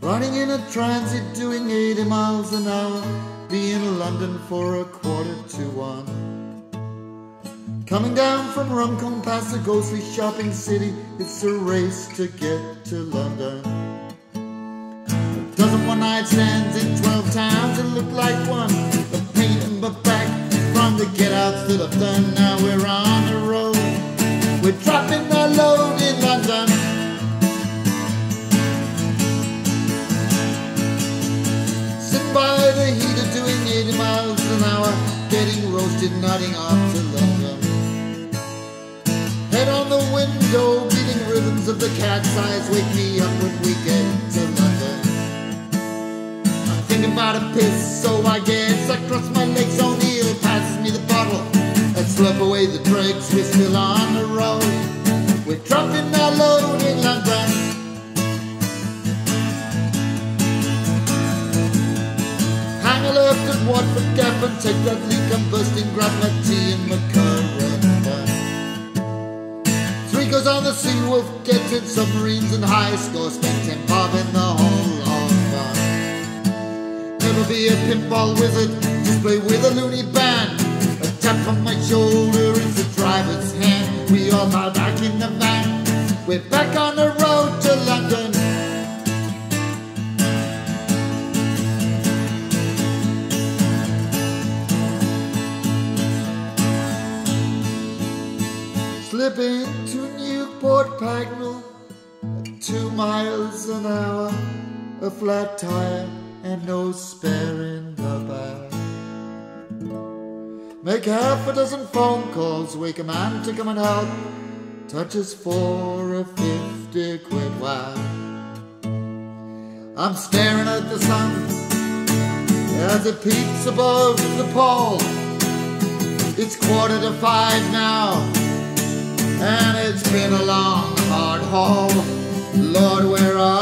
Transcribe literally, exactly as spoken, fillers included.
Riding in a transit doing eighty miles an hour, be in London for a quarter to one. Coming down from Runcorn past the ghostly shopping city, it's a race to get to London. A dozen one-night stands in twelve towns, it looked like one, but painting but back from the get-outs that I've done. Now we're on the road, we're dropping our load in London. Sitting by the heater doing eighty miles an hour, getting roasted, nodding off to London. Head on the window, beating rhythms of the cat's eyes, wake me up when we get to London. I'm thinking about a piss, so I guess I cross my legs. O'Neill passes me the bottle, I slurp away the dregs. We're still on the road, we're dropping our load in London. Hang a left at Watford Gap and take that leak I'm bursting, grab my tea and my currant bun. Three goes on the Sea Wolf, gets in submarines and high score, spent ten bob in the whole of fun. Never be a pinball wizard, just play with a loony band. A tap on my shoulder is the driver's hand. We all are back in the van, we're back on the road to London. Slip into Newport Pagnell at two miles an hour, a flat tire and no spare in the back. Make half a dozen phone calls, wake a man to come and help, touches for a fifty quid whack. I'm staring at the sun as it peeps above the pole. It's quarter to five now, and it's been a long, hard haul. Lord, where are